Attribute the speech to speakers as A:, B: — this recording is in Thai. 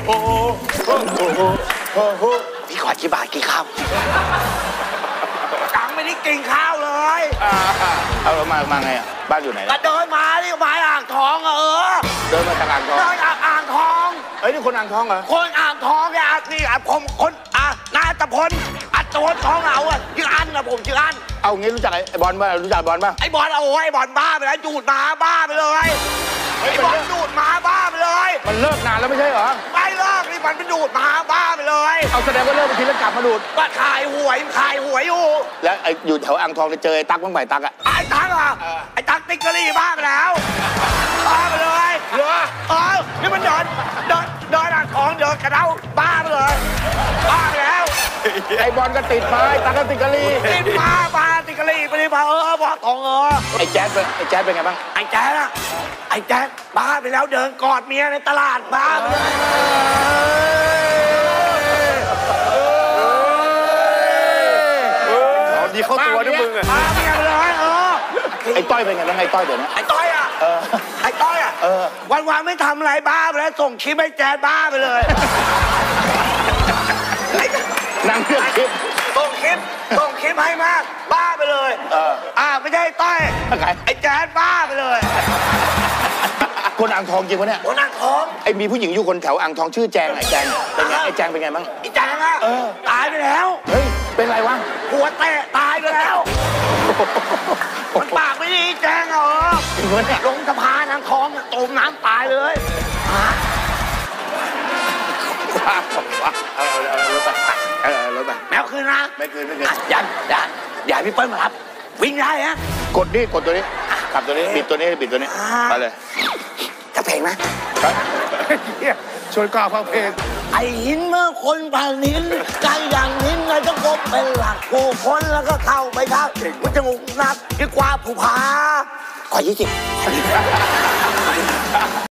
A: โอ้โหโอ้โหโอ้โหพี่ขอกี่บาทกี่คำตังไม่ได้กินข้าวเลย
B: เอาเรามาไงอ่ะบ้านอยู่ไหน
A: ก็เดินมาที่มาอ่างทอง
B: เดินมาจากอ่างทอง
A: เดินอ่างทอง
B: เฮ้ยนี่คนอ่างทองเหรอ
A: คนอ่างทองเนี่ยนี่ผมคนนาตพลตัวท้องเอาชื่ออันนะผมชื่ออัน
B: เอางี้รู้จักไอ้บอลป่ะรู้จักบอลป่ะ
A: ไอ้บอลโอ้ยบอลบ้าไปแล้วดูดมาบ้าไปเลยไอ้บอลดูดมาบ้าไปเลย
B: มันเลิกนานแล้วไม่ใช่เหรอ
A: ไม่เลิกนี่มันไปดูดมาบ้าไปเลย
B: เอาแสดงว่าเลิกไปทีแล้วกลับมาดูด
A: ว่าขายหวยอยู่
B: แล้วไอ้อยู่แถวอ่างทองเจอไอ้ตั๊กบ้างไหมตั๊กอ่ะ
A: ไอ้ตั๊กไอ้ตั๊กติ๊กกะลี่บ้าไปแล้วบ้าไปเลยเหรอนี่มันเดินอ่างทองเดินกระเด้าบ้าไปเลยบ้าไปแล้ว
B: ไอ้บอลก็ติดมาไอ้ตั๊กก็ติดกะลี่
A: ติดมาติดกะลี่ไปดิมาบอกทอง
B: ไอ้แจ๊ดเป็นไงบ้าง
A: ไอ้แจ๊ดบ้าไปแล้วเดินกอดเมียในตลาดบ้าไปเลย
B: ดีเข้าตัวด้วยมึง
A: บ้าเมียไปเลย
B: ไอ้ต้อยเป็นไงบ้างไอ้ต้อยเดี๋ยวนี้
A: ไอ้ต้อยวันไม่ทำอะไรบ้าไปแล้วส่งคลิปให้แจ๊ดบ้าไปเลย
B: นั่งเลือกคลิป
A: ส่งคลิปให้มากบ้าไปเลยไม่ใช่ต้อยไอ้แจ๊ดบ้าไปเลย
B: คนอ่างทองจริงปะเนี่ย
A: คนอ่างทอง
B: ไอ้มีผู้หญิงอยู่คนแถวอ่างทองชื่อแจงไอ้แจงเป็นไงไอ้แจงเป็นไงบ้าง
A: ไอ้แจงตายไปแล้ว
B: เฮ้ยเป็นไรวะ
A: หัวแตะตายไปแล้วมันปากไม่ดีแจงลงสะพานอ่างทองจมน้ำตายเลย
B: รถไป
A: แมวคืนนะ
B: ไม่คืน
A: อย่าพี่เปิ้ลมารับวิ่งได้ฮะ
B: กดตัวนี้ขับตัวนี้บิดตัวนี้ไปเลย
A: จะเพลงไหม
B: ชวนก้าวฟังเพลง
A: ไอหินเมื่อคนผ่านหินใจอย่างหินเลยต้องพบเป็นหลักผู้คนแล้วก็เข้าไปครับมันจะงุกนักดีกว่าผู้พาขอ20